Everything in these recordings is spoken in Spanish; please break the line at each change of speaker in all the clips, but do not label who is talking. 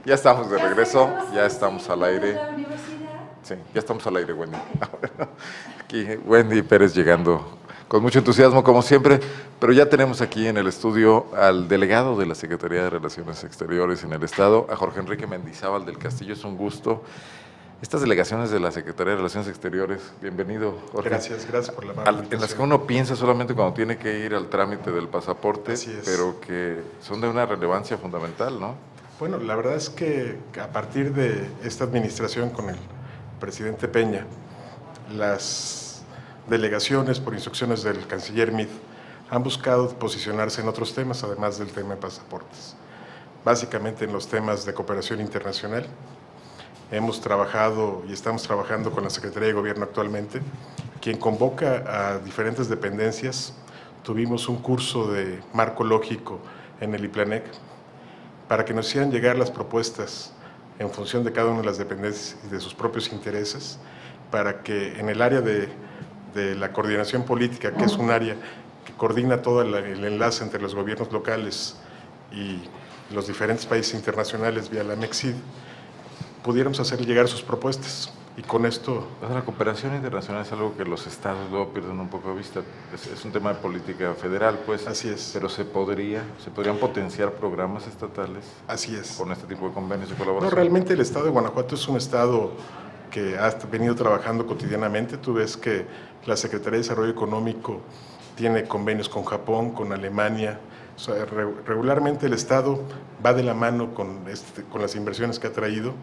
Ya estamos de
¿Ya
regreso,
salimos
ya
en
estamos al
de
aire.
la universidad?
Sí, ya estamos al aire, Wendy. Aquí Wendy Pérez llegando con mucho entusiasmo, como siempre, pero ya tenemos aquí en el estudio al delegado de la Secretaría de Relaciones Exteriores en el Estado, a Jorge Enrique Mendizábal del Castillo. Es un gusto. Estas delegaciones de la Secretaría de Relaciones Exteriores, bienvenido, Jorge.
Gracias, gracias por la amable invitación.
En las que uno piensa solamente cuando tiene que ir al trámite del pasaporte, pero que son de una relevancia fundamental, ¿no?
Bueno, la verdad es que a partir de esta administración con el presidente Peña, las delegaciones, por instrucciones del canciller Meade, han buscado posicionarse en otros temas, además del tema de pasaportes. Básicamente en los temas de cooperación internacional. Hemos trabajado y estamos trabajando con la Secretaría de Gobierno actualmente, quien convoca a diferentes dependencias. Tuvimos un curso de marco lógico en el IPLANEC para que nos hicieran llegar las propuestas en función de cada una de las dependencias y de sus propios intereses, para que en el área de la coordinación política, que es un área que coordina todo el enlace entre los gobiernos locales y los diferentes países internacionales vía la MEXID, pudiéramos hacer llegar sus propuestas. Y con esto…
La cooperación internacional es algo que los estados luego pierden un poco de vista. Es un tema de política federal, pues.
Así es.
Pero se podrían potenciar programas estatales.
Así es.
Con este tipo de convenios de colaboración.
No, realmente el estado de Guanajuato es un estado que ha venido trabajando cotidianamente. Tú ves que la Secretaría de Desarrollo Económico tiene convenios con Japón, con Alemania. O sea, regularmente el estado va de la mano con las inversiones que ha traído,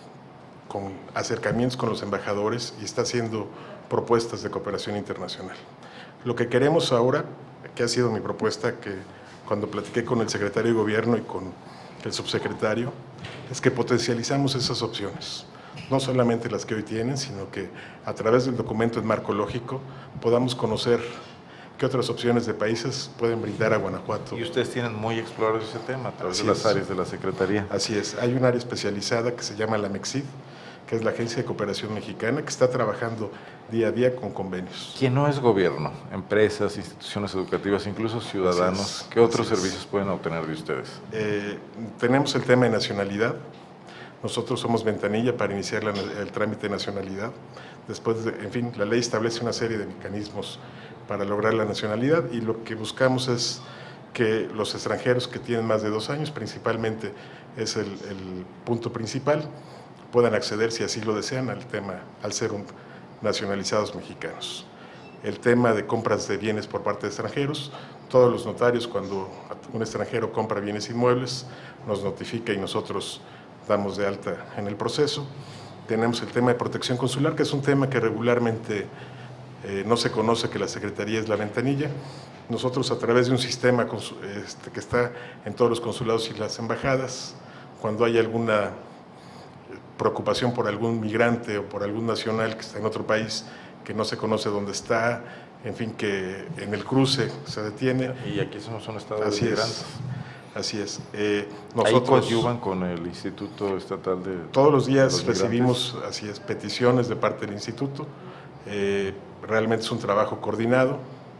con acercamientos con los embajadores, y está haciendo propuestas de cooperación internacional. Lo que queremos ahora, que ha sido mi propuesta, que cuando platiqué con el secretario de Gobierno y con el subsecretario, es que potencializamos esas opciones, no solamente las que hoy tienen, sino que a través del documento en marco lógico podamos conocer qué otras opciones de países pueden brindar a Guanajuato.
Y ustedes tienen muy explorado ese tema a través de las áreas de la Secretaría.
Así es, hay un área especializada que se llama la MEXID, que es la Agencia de Cooperación Mexicana, que está trabajando día a día con convenios.
¿Quién no es gobierno? Empresas, instituciones educativas, incluso ciudadanos, ¿qué otros servicios pueden obtener de ustedes?
Tenemos el tema de nacionalidad. Nosotros somos ventanilla para iniciar el trámite de nacionalidad. Después, en fin, la ley establece una serie de mecanismos para lograr la nacionalidad, y lo que buscamos es que los extranjeros que tienen más de 2 años, principalmente es el punto principal, puedan acceder, si así lo desean, al tema, al ser nacionalizados mexicanos. El tema de compras de bienes por parte de extranjeros, todos los notarios, cuando un extranjero compra bienes inmuebles, nos notifica y nosotros damos de alta en el proceso. Tenemos el tema de protección consular, que es un tema que regularmente no se conoce, que la Secretaría es la ventanilla. Nosotros, a través de un sistema que está en todos los consulados y las embajadas, cuando hay alguna preocupación por algún migrante o por algún nacional que está en otro país, que no se conoce dónde está, en fin, que en el cruce se detiene.
Y aquí somos un estado de migrantes.
Así es.
Ahí coadyuvan con el Instituto Estatal de…
Todos los días recibimos, así es, peticiones de parte del instituto. Realmente es un trabajo coordinado.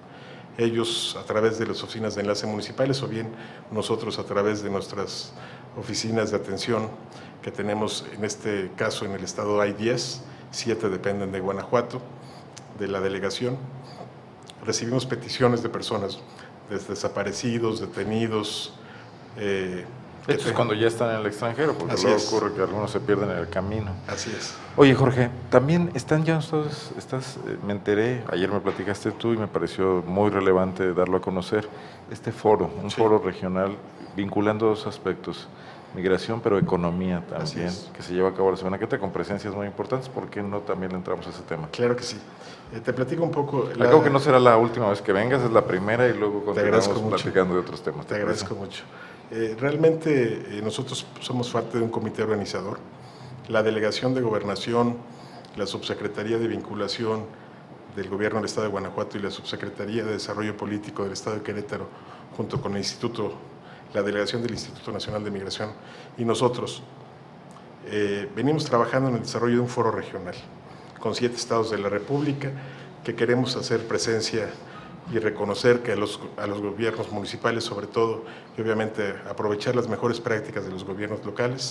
Ellos a través de las oficinas de enlace municipales, o bien nosotros a través de nuestras oficinas de atención que tenemos. En este caso en el estado hay 10, 7 dependen de Guanajuato, de la delegación. Recibimos peticiones de personas, desde desaparecidos, detenidos.
Esto es cuando ya están en el extranjero, porque luego ocurre que algunos se pierden en el camino.
Así es.
Oye, Jorge, también están ya ustedes, me enteré, ayer me platicaste tú y me pareció muy relevante darlo a conocer, este foro, un foro regional vinculando 2 aspectos, migración pero economía también, que se lleva a cabo la semana que entra con presencias muy importantes. ¿Por qué no también entramos a ese tema?
Claro que sí. Te platico un poco.
Acabo que no será la última vez que vengas, es la primera, y luego continuamos platicando de otros temas.
Te agradezco mucho. Realmente nosotros somos parte de un comité organizador. La Delegación de Gobernación, la Subsecretaría de Vinculación del Gobierno del Estado de Guanajuato y la Subsecretaría de Desarrollo Político del Estado de Querétaro, junto con el Instituto, la Delegación del Instituto Nacional de Migración y nosotros, venimos trabajando en el desarrollo de un foro regional con 7 estados de la República, que queremos hacer presencia y reconocer que a los gobiernos municipales, sobre todo, y obviamente aprovechar las mejores prácticas de los gobiernos locales,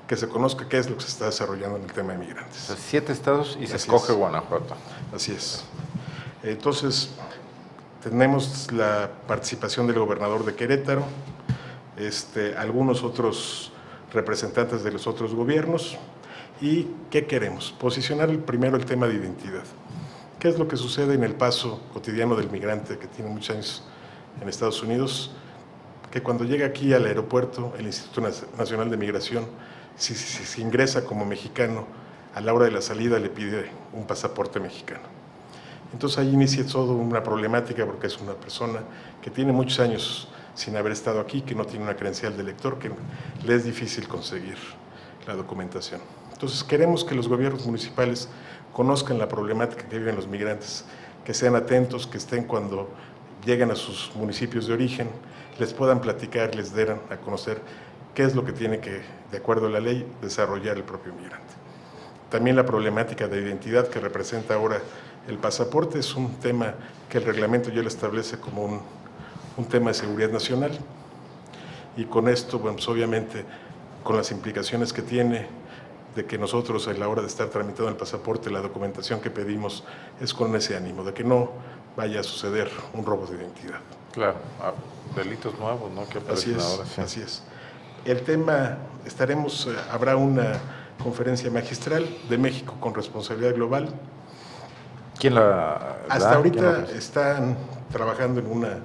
que se conozca qué es lo que se está desarrollando en el tema de migrantes.
O sea, 7 estados y se
Así
escoge
es.
Guanajuato.
Así es. Entonces, tenemos la participación del gobernador de Querétaro, algunos otros representantes de los otros gobiernos. ¿Y qué queremos? Posicionar primero el tema de identidad. ¿Qué es lo que sucede en el paso cotidiano del migrante que tiene muchos años en Estados Unidos? Que cuando llega aquí al aeropuerto, el Instituto Nacional de Migración, si ingresa como mexicano, a la hora de la salida le pide un pasaporte mexicano. Entonces ahí inicia toda una problemática porque es una persona que tiene muchos años sin haber estado aquí, que no tiene una credencial de lector, que le es difícil conseguir la documentación. Entonces queremos que los gobiernos municipales conozcan la problemática que viven los migrantes, que sean atentos, que estén cuando lleguen a sus municipios de origen, les puedan platicar, les den a conocer qué es lo que tiene que, de acuerdo a la ley, desarrollar el propio migrante. También la problemática de identidad que representa ahora el pasaporte es un tema que el reglamento ya lo establece como un tema de seguridad nacional, y con esto, bueno, pues obviamente, con las implicaciones que tiene de que nosotros a la hora de estar tramitando el pasaporte, la documentación que pedimos es con ese ánimo, de que no vaya a suceder un robo de identidad.
Claro, delitos nuevos, ¿no? Que aparecen ahora. Sí.
Así es. El tema, habrá una conferencia magistral de México con responsabilidad global.
¿Quién la da?
Hasta ahorita están trabajando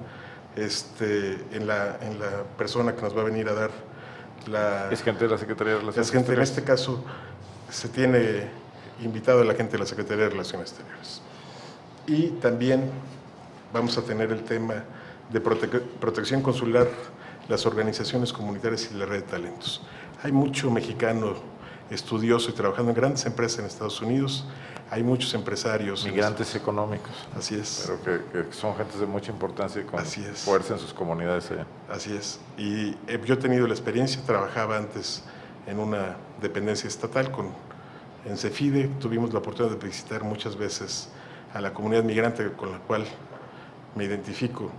en la persona que nos va a venir a dar
¿Es gente de la Secretaría de Relaciones
Exteriores?
Exteriores?
En este caso se tiene invitado a la gente de la Secretaría de Relaciones Exteriores. Y también vamos a tener el tema de protección consular, las organizaciones comunitarias y la red de talentos. Hay mucho mexicano estudioso y trabajando en grandes empresas en Estados Unidos. Hay muchos empresarios.
Migrantes económicos.
Así es.
Pero que son gentes de mucha importancia y con
Así es.
fuerza en sus comunidades allá.
Así es. Y yo he tenido la experiencia, trabajaba antes en una dependencia estatal en CEFIDE, tuvimos la oportunidad de visitar muchas veces a la comunidad migrante con la cual me identifico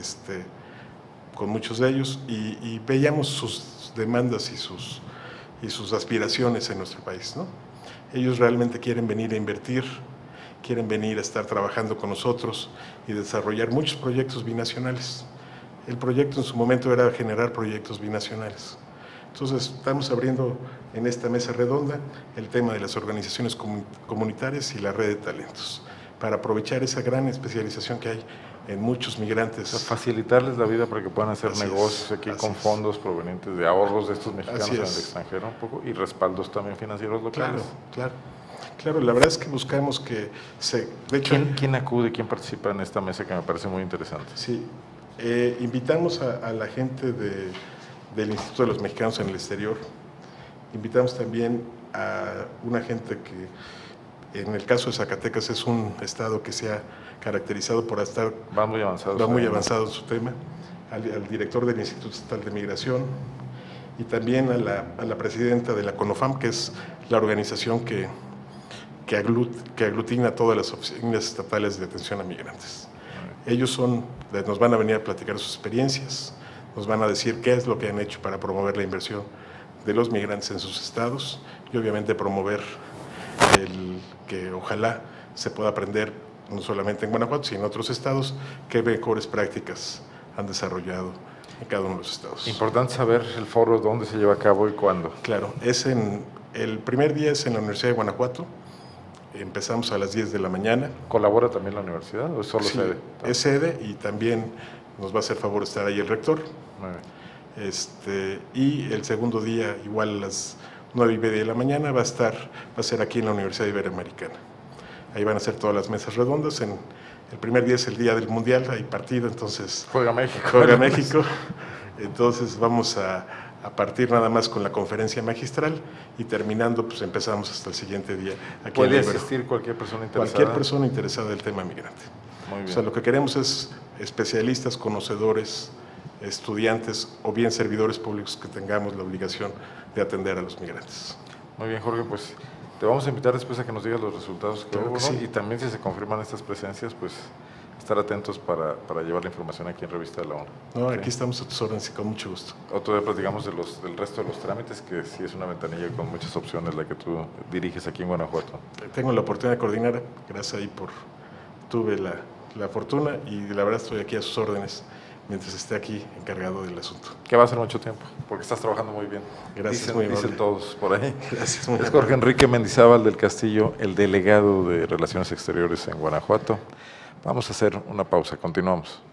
con muchos de ellos y veíamos sus demandas y sus aspiraciones en nuestro país, ¿no? Ellos realmente quieren venir a invertir, quieren venir a estar trabajando con nosotros y desarrollar muchos proyectos binacionales. El proyecto en su momento era generar proyectos binacionales. Entonces, estamos abriendo en esta mesa redonda el tema de las organizaciones comunitarias y la red de talentos, para aprovechar esa gran especialización que hay en muchos migrantes.
O sea, facilitarles la vida para que puedan hacer negocios aquí con fondos provenientes de ahorros de estos mexicanos en el extranjero un poco y respaldos también financieros locales.
Claro, la verdad es que buscamos que de hecho,
¿Quién acude, quién participa en esta mesa que me parece muy interesante?
Sí, invitamos a la gente del Instituto de los Mexicanos en el Exterior, invitamos también a una gente que en el caso de Zacatecas es un estado que se ha caracterizado por estar
muy
avanzado en su tema, al director del Instituto Estatal de Migración y también a la presidenta de la CONOFAM, que es la organización que aglutina todas las oficinas estatales de atención a migrantes. Ellos nos van a venir a platicar sus experiencias, nos van a decir qué es lo que han hecho para promover la inversión de los migrantes en sus estados y obviamente promover que ojalá se pueda aprender no solamente en Guanajuato, sino en otros estados, qué mejores prácticas han desarrollado en cada uno de los estados.
Importante saber el foro, dónde se lleva a cabo y cuándo.
Claro, el primer día es en la Universidad de Guanajuato, empezamos a las 10 de la mañana.
¿Colabora también la universidad o es solo sede?
Es sede y también nos va a hacer favor estar ahí el rector.
Muy bien.
Y el segundo día, igual a las 9:30 de la mañana, va a ser aquí en la Universidad Iberoamericana. Ahí van a ser todas las mesas redondas. El primer día es el día del Mundial, hay partido, entonces…
Juega México.
Juega México. Entonces vamos a partir nada más con la conferencia magistral y terminando, pues empezamos hasta el siguiente día. Aquí
¿Puede asistir cualquier persona interesada?
Cualquier persona interesada del tema migrante.
Muy bien.
O sea, lo que queremos es especialistas, conocedores, estudiantes o bien servidores públicos que tengamos la obligación de atender a los migrantes.
Muy bien, Jorge, pues te vamos a invitar después a que nos digas los resultados que
Claro
hubo,
que
¿no?
sí.
Y también si se confirman estas presencias, pues estar atentos para llevar la información aquí en Revista de la ONU.
No,
Sí.
aquí estamos a tus órdenes y con mucho gusto.
Otro día platicamos del resto de los trámites, que sí es una ventanilla con muchas opciones la que tú diriges aquí en Guanajuato.
Tengo la oportunidad de coordinar, gracias ahí tuve la fortuna y la verdad estoy aquí a sus órdenes mientras esté aquí encargado del asunto.
Que va a ser mucho tiempo, porque estás trabajando muy bien.
Gracias, muy amable.
Dicen todos por ahí.
Gracias, muy
Es Jorge Enrique Mendizábal del Castillo, el delegado de Relaciones Exteriores en Guanajuato. Vamos a hacer una pausa, continuamos.